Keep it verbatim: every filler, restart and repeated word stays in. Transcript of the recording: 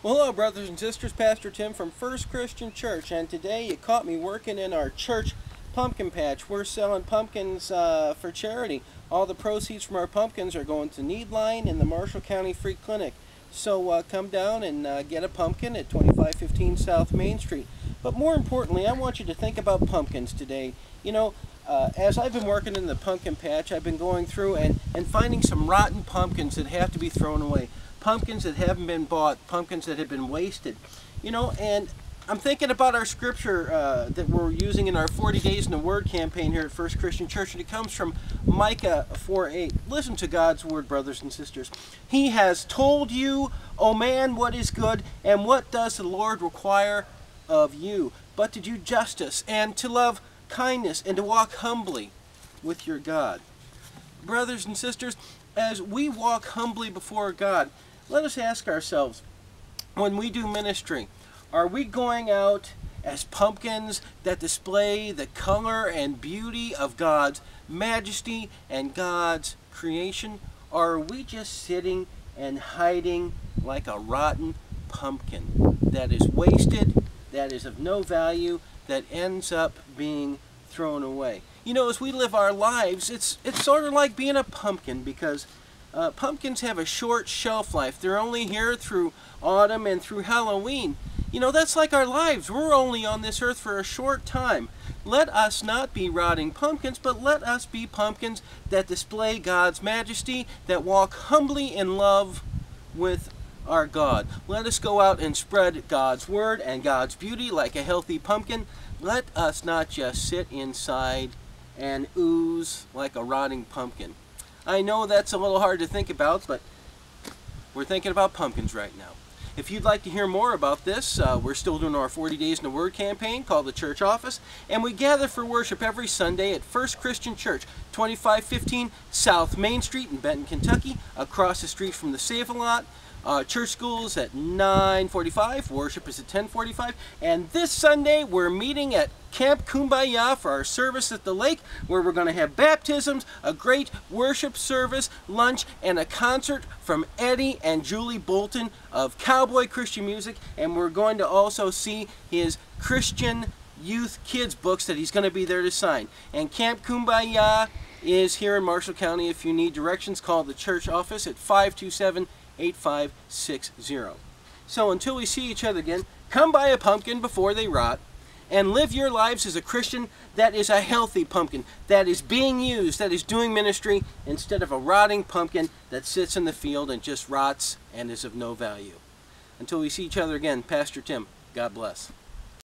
Well, hello, brothers and sisters. Pastor Tim from First Christian Church, and today you caught me working in our church pumpkin patch. We're selling pumpkins uh, for charity. All the proceeds from our pumpkins are going to Needline and the Marshall County Free Clinic. So uh, come down and uh, get a pumpkin at twenty-five fifteen South Main Street. But more importantly, I want you to think about pumpkins today. You know, uh, as I've been working in the pumpkin patch, I've been going through and, and finding some rotten pumpkins that have to be thrown away. Pumpkins that haven't been bought, pumpkins that have been wasted. You know, and I'm thinking about our scripture uh, that we're using in our forty days in the Word campaign here at First Christian Church, and it comes from Micah four eight. Listen to God's Word, brothers and sisters. He has told you, O man, what is good, and what does the Lord require of you, but to do justice, and to love kindness, and to walk humbly with your God. Brothers and sisters, as we walk humbly before God, let us ask ourselves, when we do ministry, are we going out as pumpkins that display the color and beauty of God's majesty and God's creation? Or are we just sitting and hiding like a rotten pumpkin that is wasted, that is of no value, that ends up being thrown away? You know, as we live our lives, it's, it's sort of like being a pumpkin, because Uh, pumpkins have a short shelf life. They're only here through autumn and through Halloween. You know, that's like our lives. We're only on this earth for a short time. Let us not be rotting pumpkins, but let us be pumpkins that display God's majesty, that walk humbly in love with our God. Let us go out and spread God's word and God's beauty like a healthy pumpkin. Let us not just sit inside and ooze like a rotting pumpkin. I know that's a little hard to think about, but we're thinking about pumpkins right now. If you'd like to hear more about this, uh, we're still doing our forty days in the Word campaign called the Church Office, and we gather for worship every Sunday at First Christian Church, twenty-five fifteen South Main Street in Benton, Kentucky, across the street from the Save-A-Lot. Uh, church school is at nine forty-five, worship is at ten forty-five, and this Sunday we're meeting at Camp Kumbaya for our service at the lake, where we're going to have baptisms, a great worship service, lunch, and a concert from Eddie and Julie Bolton of Cowboy Christian Music, and we're going to also see his Christian youth kids books that he's going to be there to sign. And Camp Kumbaya is here in Marshall County. If you need directions, call the church office at five two seven, eight five six zero. So until we see each other again, come buy a pumpkin before they rot, and live your lives as a Christian that is a healthy pumpkin, that is being used, that is doing ministry, instead of a rotting pumpkin that sits in the field and just rots and is of no value. Until we see each other again, Pastor Tim, God bless.